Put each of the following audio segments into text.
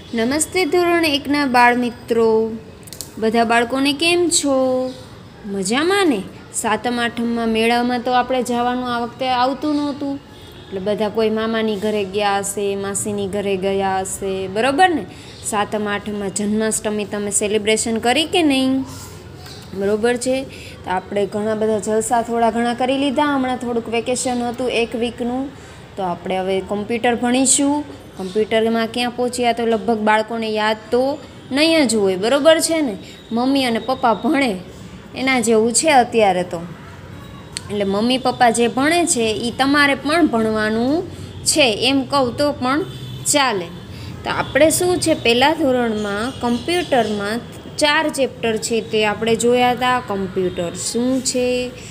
નમસ્તે ધોરણ એકના બાળ મિત્રો, બધા બાળકોને કેમ છો? મજામાં ને? સાતમ આઠમમાં મેળામાં તો આપણે જવાનું આ વખતે આવતું નહોતું, એટલે બધા કોઈ મામાની ઘરે ગયા હશે, માસીની ઘરે ગયા હશે, બરાબર ને? સાતમ આઠમમાં જન્માષ્ટમી તમે સેલિબ્રેશન કરી કે નહીં? બરાબર છે. તો આપણે ઘણા બધા જલસા થોડા ઘણા કરી લીધા. હમણાં થોડુંક વેકેશન હતું 1 વીકનું, તો આપણે હવે કોમ્પ્યુટર ભણીશું. કોમ્પ્યુટરમાં ક્યાં પહોંચ્યા તો લગભગ બાળકોને યાદ તો નહીં જ હોય, બરાબર છે ને? મમ્મી અને પપ્પા ભણે એના જેવું છે અત્યારે તો. એટલે મમ્મી પપ્પા જે ભણે છે એ તમારે પણ ભણવાનું છે, એમ કહું તો પણ ચાલે. તો આપણે શું છે, પહેલાં ધોરણમાં કમ્પ્યુટરમાં 4 ચેપ્ટર છે તે આપણે જોયા હતા. કમ્પ્યુટર શું છે,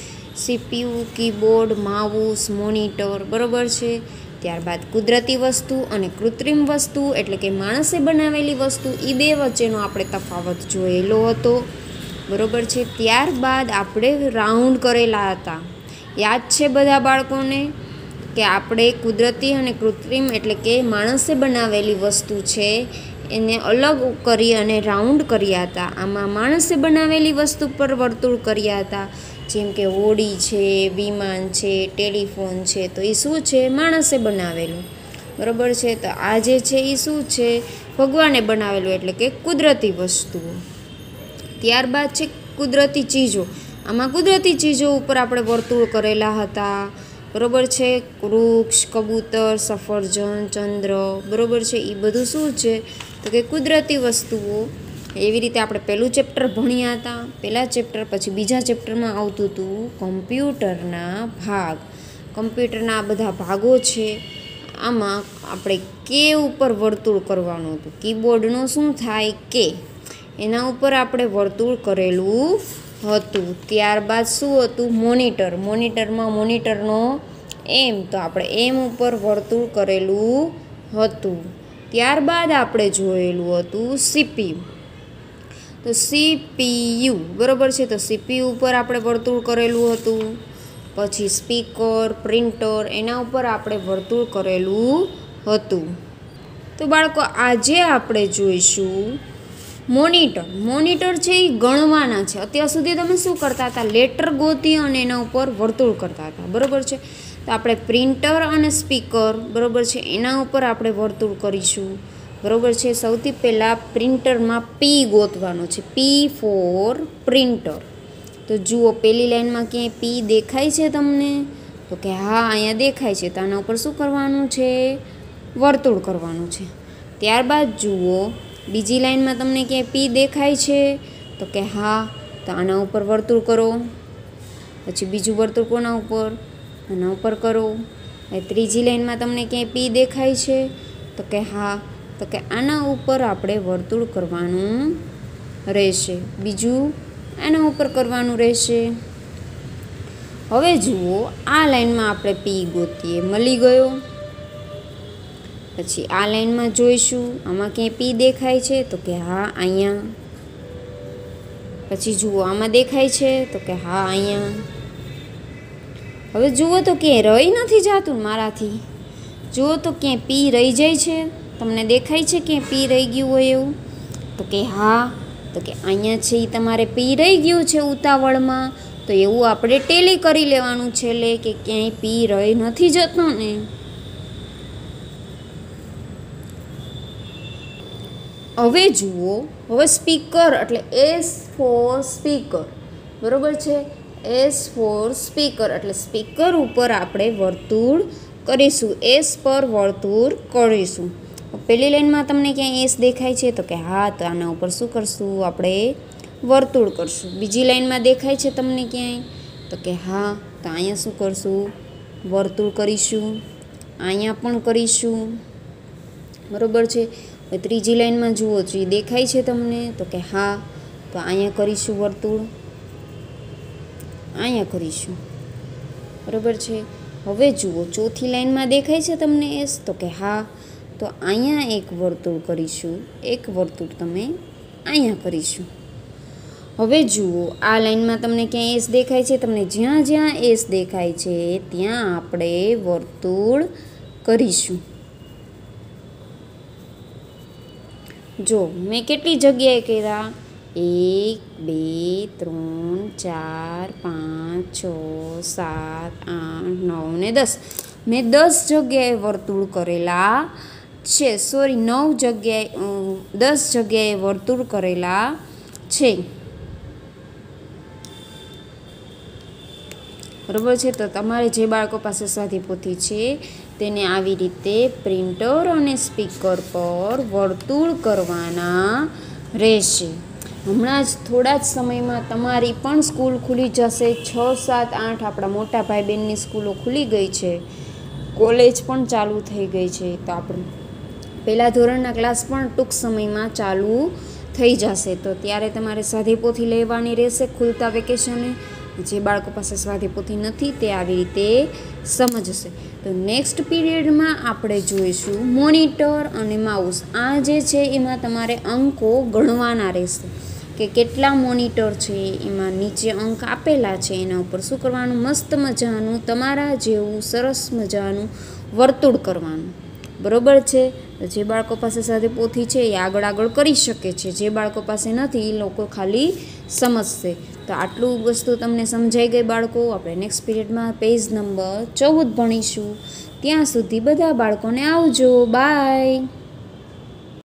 CPU, કીબોર્ડ, માઉસ, મોનિટર, બરાબર છે. ત્યારબાદ કુદરતી વસ્તુ અને કૃત્રિમ વસ્તુ એટલે કે માણસે બનાવેલી વસ્તુ, એ બે વચ્ચેનો આપણે તફાવત જોયેલો હતો, બરાબર છે. ત્યારબાદ આપણે રાઉન્ડ કરેલા હતા. યાદ છે બધા બાળકોને કે આપણે કુદરતી અને કૃત્રિમ એટલે કે માણસે બનાવેલી વસ્તુ છે એને અલગ કરી અને રાઉન્ડ કર્યા હતા. આમાં માણસે બનાવેલી વસ્તુ પર વર્તુળ કર્યા હતા, જેમ કે હોડી છે, વિમાન છે, ટેલિફોન છે, તો એ શું છે? માણસે બનાવેલું, બરાબર છે. તો આ જે છે એ શું છે? ભગવાને બનાવેલું એટલે કે કુદરતી વસ્તુઓ. ત્યારબાદ છે કુદરતી ચીજો. આમાં કુદરતી ચીજો ઉપર આપણે વર્તુળ કરેલા હતા, બરાબર છે. વૃક્ષ, કબૂતર, સફરજન, ચંદ્ર, બરાબર છે. એ બધું શું છે? તો કે કુદરતી વસ્તુઓ. એવી રીતે આપણે પહેલું ચેપ્ટર ભણ્યા હતા. પહેલા ચેપ્ટર પછી બીજા ચેપ્ટરમાં આવતું હતું કમ્પ્યુટરના ભાગ. કમ્પ્યુટરના આ બધા ભાગો છે. આમાં આપણે કે ઉપર વર્તુળ કરવાનું હતું. કીબોર્ડનું શું થાય? કે એના ઉપર આપણે વર્તુળ કરેલું હતું. ત્યારબાદ શું હતું? મોનિટર. મોનિટરમાં મોનિટરનો એમ, તો આપણે એમ ઉપર વર્તુળ કરેલું હતું. ત્યારબાદ આપણે જોયેલું હતું CPU. તો CPU, બરાબર છે. તો CPU ઉપર આપણે વર્તુળ કરેલું હતું. પછી સ્પીકર, પ્રિન્ટર, એના ઉપર આપણે વર્તુળ કરેલું હતું. તો બાળકો આજે આપણે જોઈશું મોનિટર. મોનિટર છે એ ગણવાના છે. અત્યાર સુધી તમે શું કરતા હતા? લેટર ગોતી અને એના ઉપર વર્તુળ કરતા હતા, બરાબર છે. તો આપણે પ્રિન્ટર અને સ્પીકર, બરાબર છે, એના ઉપર આપણે વર્તુળ કરીશું, બરાબર છે. સૌથી પહેલાં પ્રિન્ટરમાં P ગોતવાનો છે. P for printer. તો જુઓ પહેલી લાઈનમાં ક્યાંય P દેખાય છે તમને? તો કે હા, અહીંયા દેખાય છે. તો આના ઉપર શું કરવાનું છે? વર્તુળ કરવાનું છે. ત્યારબાદ જુઓ બીજી લાઈનમાં તમને ક્યાંય P દેખાય છે? તો કે હા, તો આના ઉપર વર્તુળ કરો. પછી બીજું વર્તુળ કોના ઉપર? આના ઉપર કરો. ત્રીજી લાઈનમાં તમને ક્યાંય P દેખાય છે? તો કે હા, તો કે આના ઉપર આપણે વર્તુળ કરવાનું રહેશે. બીજું આના ઉપર કરવાનું રહેશે. હવે જુઓ આ લાઈનમાં આપણે P ગોતીએ, મળી ગયો. પછી આ લાઈનમાં જોઈશું, આમાં ક્યાંય P દેખાય છે? તો કે હા, અહીંયા. પછી જુઓ આમાં દેખાય છે? તો કે હા, અહીંયા. હવે જુઓ તો ક્યાંય રહી નથી જતું મારાથી. જુઓ તો ક્યાંય P રહી જાય છે? તમને દેખાય છે કે P રહી ગયું હોય એવું? તો કે હા, તો કે અહીંયા છે એ તમારે P રહી ગયું છે ઉતાવળમાં. તો એવું આપણે ટેલી કરી લેવાનું છે, લે કે ક્યાંય P રહી નથી જતો ને. હવે જુઓ, હવે સ્પીકર એટલે S ફોર સ્પીકર, બરાબર છે. S ફોર સ્પીકર એટલે સ્પીકર ઉપર આપણે વર્તુળ કરીશું. S પર વર્તુળ કરીશું. પહેલી લાઈનમાં તમને ક્યાંય S દેખાય છે? તો કે હા, તો આના ઉપર શું કરશું? આપણે વર્તુળ કરશું. બીજી લાઈનમાં દેખાય છે તમને ક્યાંય? તો કે હા, તો અહીંયા શું કરશું? વર્તુળ કરીશું. અહીંયા પણ કરીશું, બરાબર છે. ત્રીજી લાઈનમાં જુઓ છો દેખાય છે તમને? તો કે હા, તો અહીંયા કરીશું વર્તુળ, અહીંયા કરીશું, બરાબર છે. હવે જુઓ ચોથી લાઈનમાં દેખાય છે તમને S? તો કે હા, તો અહીંયા એક વર્તુળ કરીશું, એક વર્તુળ તમે અહીંયા કરીશું. હવે જુઓ આ લાઈનમાં તમને ક્યાંય S દેખાય છે? તમને જ્યાં જ્યાં S દેખાય છે ત્યાં આપણે વર્તુળ કરીશું. જો મેં કેટલી જગ્યાએ કર્યા, 1 2 3 4 5 6 7 8 9 ને 10. મેં 10 જગ્યાએ વર્તુળ કરેલા છે, સોરી 9 જગ્યાએ 10 જગ્યાએ વર્તુળ કરેલા છે. બરાબર છે. તો તમારે જે બાળકો પાસે સ્વાધ્યાયપોથી છે તેને આવી રીતે પ્રિન્ટર અને સ્પીકર પર વર્તુળ કરવાના રહેશે. હમણાં જ થોડા જ સમયમાં તમારી પણ સ્કૂલ ખુલી જશે. 6 7 8 આપણા મોટા ભાઈ બહેનની સ્કૂલો ખુલી ગઈ છે, કોલેજ પણ ચાલુ થઈ ગઈ છે. તો આપણે પહેલાં ધોરણના ક્લાસ પણ ટૂંક સમયમાં ચાલુ થઈ જશે. તો ત્યારે તમારે સ્વાધ્યાયપોથી લેવાની રહેશે ખુલતા વેકેશને. જે બાળકો પાસે સ્વાધ્યાયપોથી નથી તે આવી રીતે સમજશે. તો નેક્સ્ટ પીરિયડમાં આપણે જોઈશું મોનિટર અને માઉસ. આ જે છે એમાં તમારે અંકો ગણવાના રહેશે કે કેટલા મોનિટર છે, એમાં નીચે અંક આપેલા છે, એના ઉપર શું કરવાનું, મસ્ત મજાનું તમારા જેવું સરસ મજાનું વર્તુળ કરવાનું. બરાબર છે. જે બાળકો પાસે સ્વાધ્યાયપોથી છે એ આગળ કરી શકે છે, જે બાળકો પાસે નથી એ લોકો ખાલી સમજશે. તો આટલું વસ્તુ તમને સમજાઈ ગઈ બાળકો. આપણે નેક્સ્ટ પીરિયડમાં પેજ નંબર 14 ભણીશું. ત્યાં સુધી બધા બાળકોને આવજો. બાય.